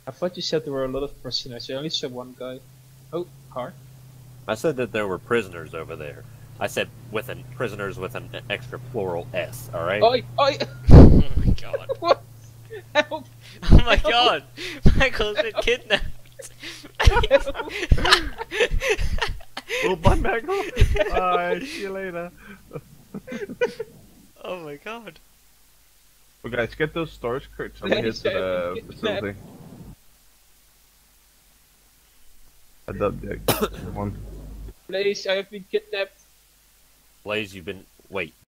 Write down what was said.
I thought you said there were a lot of prisoners. You only saw one guy. Oh, car. I said that there were prisoners over there. I said prisoners with an extra plural S, alright? Oi! Oi! Oh my god. What? Help! Oh my god! Michael's been kidnapped! Well, bye, Michael. Bye, see you later. Oh my god. Well, guys, get those storage crates over here to the facility. I dubbed it. One. Please, I have been kidnapped. Blaze, you've been... Wait.